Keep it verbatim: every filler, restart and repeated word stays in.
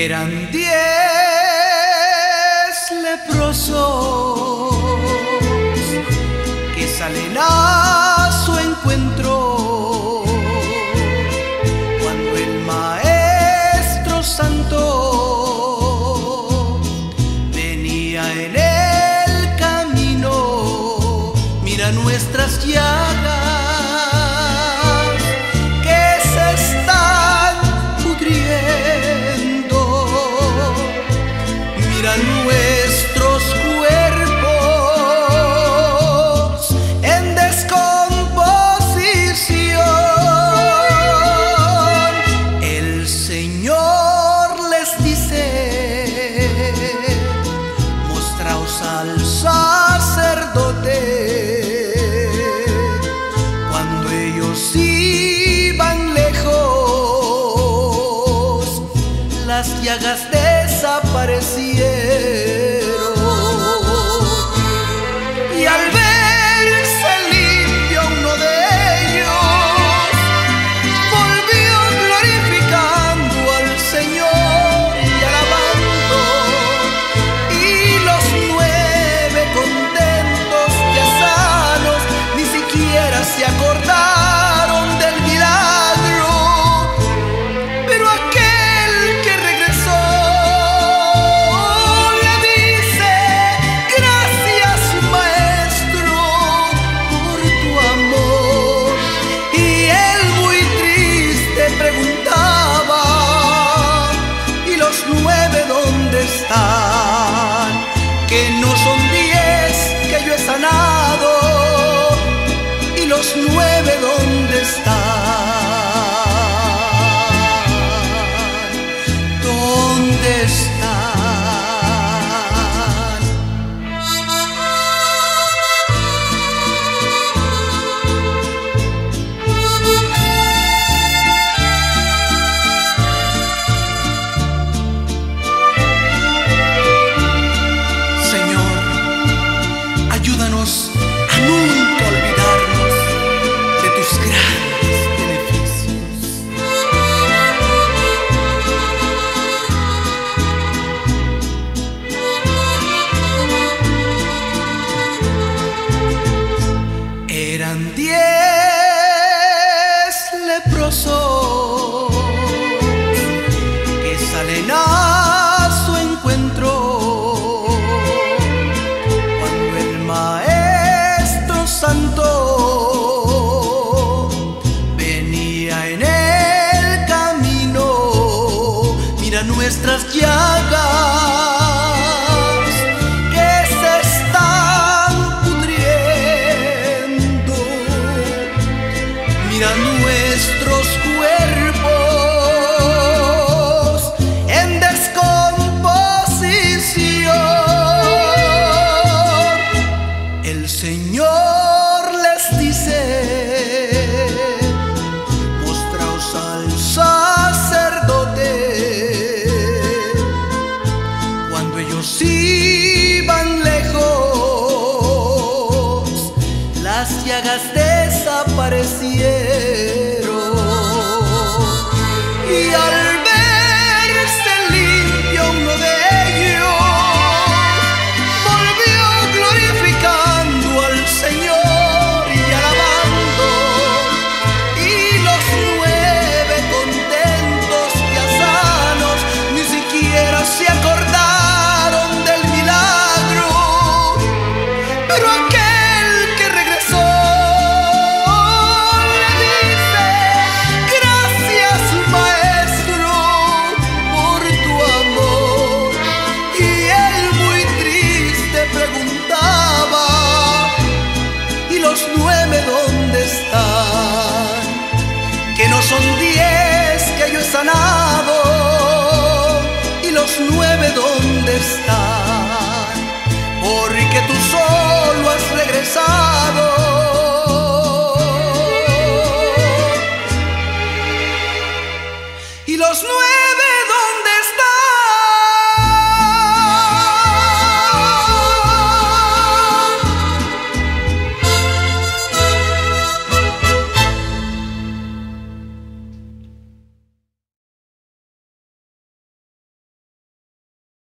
Eran diez leprosos que salen a su encuentro cuando el Maestro Santo venía en el camino. Mira nuestras llagas que se están pudriendo, mira nuestros cuerpos en descomposición. El Señor les dice: mostraos al sacerdote. Cuando ellos iban lejos, las llagas desaparecieron. Y al verse limpio uno de ellos, volvió glorificando al Señor y alabando. Y los nueve, contentos, ya sanos, ni siquiera se acordaron del milagro. Pero aquel que regresó le dice: gracias, Maestro, por tu amor. Y él muy triste preguntaba: ¿y los nueve dónde están? Que no son diez que yo he sanado. ¿Y los nueve dónde están? ¿Dónde están? Señor, ayúdanos a nunca olvidarnos de tus grandes beneficios. Eran diez leprosos que salen a su encuentro cuando el Maestro Santo venía en el camino. Mira nuestras llagas que se están pudriendo, mira nuestros cuerpos en descomposición. El Señor les dice: mostraos al sacerdote. Cuando ellos iban lejos, las llagas desaparecieron. Y al verse limpio uno de ellos, volvió glorificando al Señor y alabando. Y los nueve, contentos, ya sanos, ni siquiera se acordaron del milagro. Pero aquel que regresó le dice: gracias, Maestro, por tu amor. Y él muy triste preguntaba: ¿y los nueve dónde están? Que no son diez que yo he sanado. ¿Y los nueve dónde están? Porque tú solo has regresado. Y los nueve